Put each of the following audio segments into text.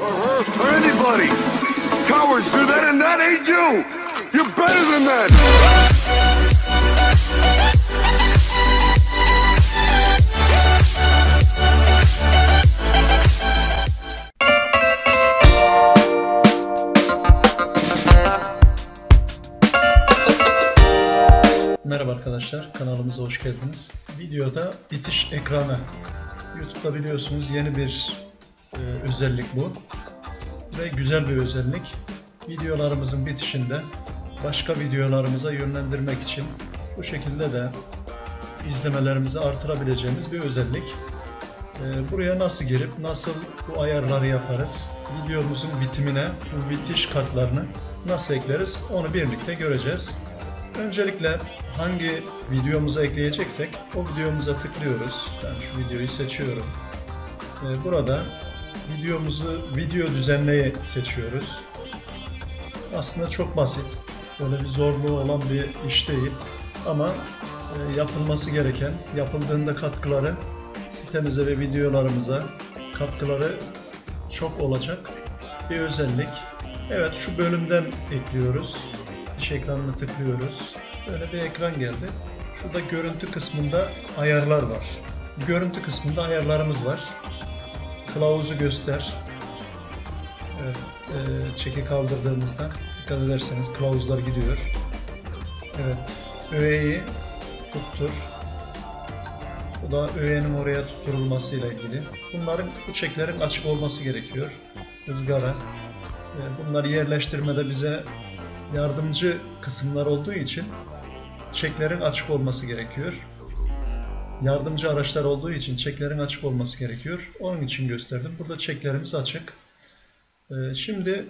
or her or anybody. Cowards do that and that ain't you. You're better than that. Merhaba arkadaşlar, kanalımıza hoş geldiniz. Videoda bitiş ekranı. YouTube'da biliyorsunuz yeni bir özellik bu. Ve güzel bir özellik. Videolarımızın bitişinde başka videolarımıza yönlendirmek için bu şekilde de izlemelerimizi artırabileceğimiz bir özellik. Buraya nasıl girip nasıl bu ayarları yaparız? Videomuzun bitimine bu bitiş kartlarını nasıl ekleriz? Onu birlikte göreceğiz. Öncelikle hangi videomuza ekleyeceksek o videomuza tıklıyoruz. Ben şu videoyu seçiyorum. Burada video düzenleyi seçiyoruz. Aslında çok basit. Böyle bir zorluğu olan bir iş değil. Ama yapılması gereken, yapıldığında katkıları sitemize ve videolarımıza katkıları çok olacak bir özellik. Evet, şu bölümden ekliyoruz. İş ekranına tıklıyoruz. Böyle bir ekran geldi. Şurada görüntü kısmında ayarlar var. Görüntü kısmında ayarlarımız var. Kılavuzu göster. Evet, çeki kaldırdığımızda dikkat ederseniz kılavuzlar gidiyor. Evet, öğeyi tuttur. Bu da öğenin oraya tutturulmasıyla ilgili. Bu çeklerin açık olması gerekiyor. Izgara. Bunları yerleştirmede bize yardımcı kısımlar olduğu için çeklerin açık olması gerekiyor. Yardımcı araçlar olduğu için çeklerin açık olması gerekiyor. Onun için gösterdim. Burada çeklerimiz açık. Şimdi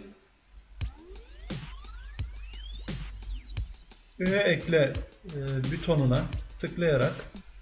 öğe ekle butonuna tıklayarak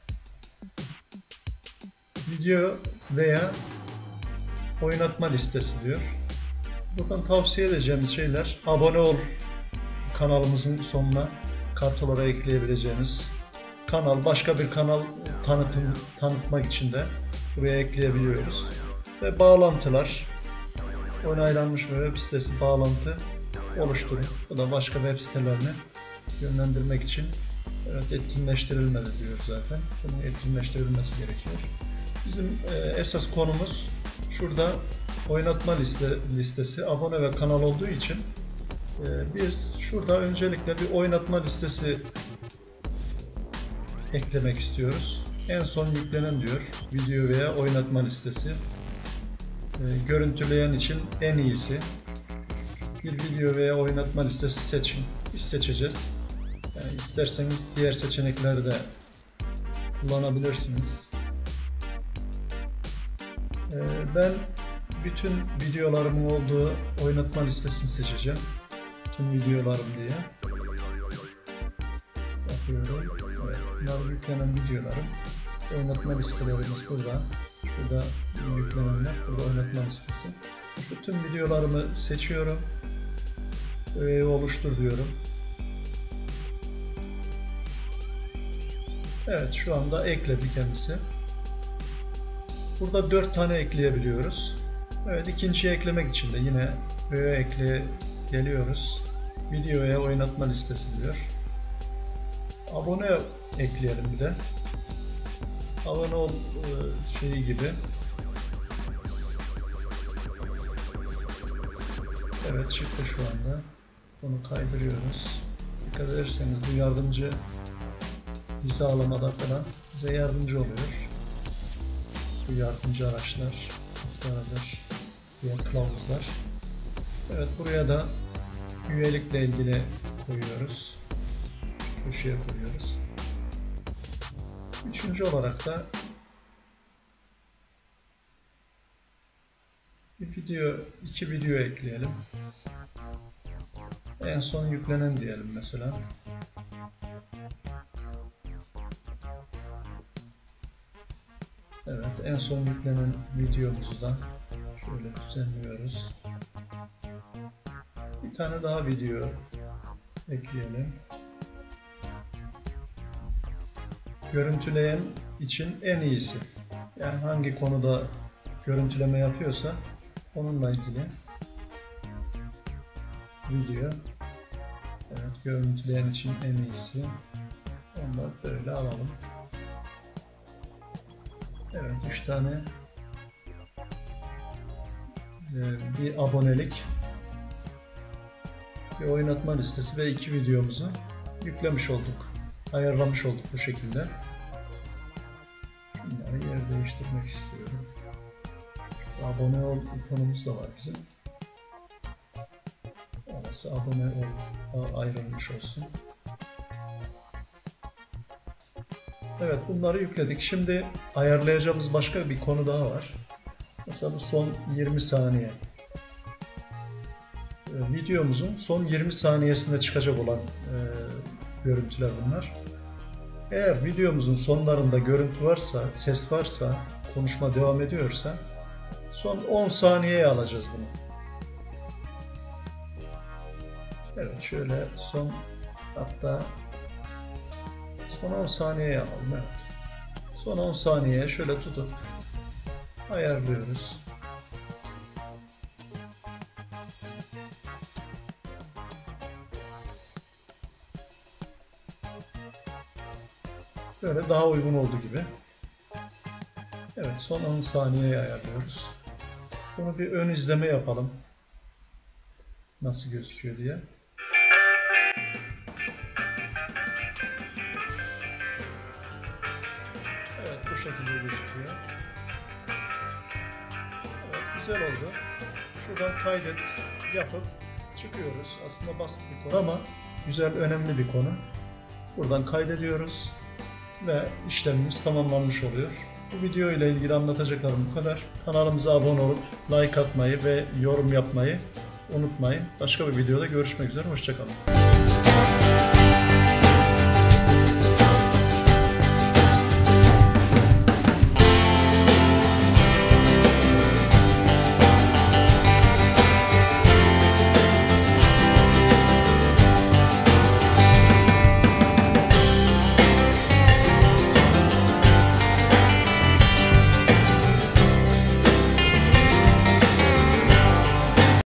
video veya oynatma listesi diyor. Buradan tavsiye edeceğimiz şeyler abone ol kanalımızın sonuna kart olarak ekleyebileceğimiz kanal, başka bir kanal tanıtmak için de buraya ekleyebiliyoruz. Ve bağlantılar, onaylanmış bir web sitesi bağlantı oluşturun. Bu da başka web sitelerini yönlendirmek için etkinleştirilmedi diyor zaten. Bunun etkinleştirilmesi gerekiyor. Bizim esas konumuz şurada oynatma listesi, abone ve kanal olduğu için biz şurada öncelikle bir oynatma listesi eklemek istiyoruz. En son yüklenen diyor. Video veya oynatma listesi. Görüntüleyen için en iyisi. Bir video veya oynatma listesi seçin. Biz seçeceğiz. Yani isterseniz diğer seçenekleri de kullanabilirsiniz. Ben bütün videolarımın olduğu oynatma listesini seçeceğim. Tüm videolarım diye. Bakıyorum. Evet, bunlar yüklenen videolarım. Oynatma listelerimiz burada. Şurada yüklenenler, burada oynatma listesi. Şu tüm videolarımı seçiyorum. Öğeyi oluştur diyorum. Evet, şu anda ekledi kendisi. Burada 4 tane ekleyebiliyoruz. Evet, ikinciyi eklemek için de yine öğe ekle geliyoruz. Videoya oynatma listesi diyor. Abone ekleyelim bir de. Abone ol şeyi gibi. Evet, çıktı şu anda. Bunu kaydırıyoruz. Dikkat ederseniz bu yardımcı hizalamada falan bize yardımcı oluyor. Bu yardımcı araçlar, ızgaradır, diğer kılavuzlar. Evet, buraya da üyelikle ilgili koyuyoruz. Köşeye koyuyoruz. Üçüncü olarak da iki video ekleyelim. En son yüklenen diyelim mesela. Evet, en son yüklenen videomuzu da şöyle düzenliyoruz. Bir tane daha video ekleyelim. Görüntüleyen için en iyisi. Yani hangi konuda görüntüleme yapıyorsa onunla ilgili video. Evet, görüntüleyen için en iyisi. Onu da böyle alalım. Evet, 3 tane bir abonelik, bir oynatma listesi ve 2 videomuzu yüklemiş olduk. Ayarlamış olduk bu şekilde. Bunları yer değiştirmek istiyorum. Abone ol ikonumuz da var bizim. Orası abone ol ayrılmış olsun. Evet, bunları yükledik. Şimdi ayarlayacağımız başka bir konu daha var. Mesela bu son 20 saniye. Videomuzun son 20 saniyesinde çıkacak olan görüntüler bunlar. Eğer videomuzun sonlarında görüntü varsa, ses varsa, konuşma devam ediyorsa son 10 saniyeye alacağız bunu. Evet, şöyle hatta son 10 saniyeye alalım. Evet. Son 10 saniyeye şöyle tutup ayarlıyoruz. Böyle daha uygun oldu gibi. Evet, son 10 saniyeye ayarlıyoruz. Bunu bir ön izleme yapalım. Nasıl gözüküyor diye. Evet, bu şekilde gözüküyor. Evet, güzel oldu. Şuradan kaydet yapıp çıkıyoruz. Aslında basit bir konu ama güzel, önemli bir konu. Buradan kaydediyoruz ve işlemimiz tamamlanmış oluyor. Bu video ile ilgili anlatacaklarım bu kadar. Kanalımıza abone olup like atmayı ve yorum yapmayı unutmayın. Başka bir videoda görüşmek üzere. Hoşça kalın.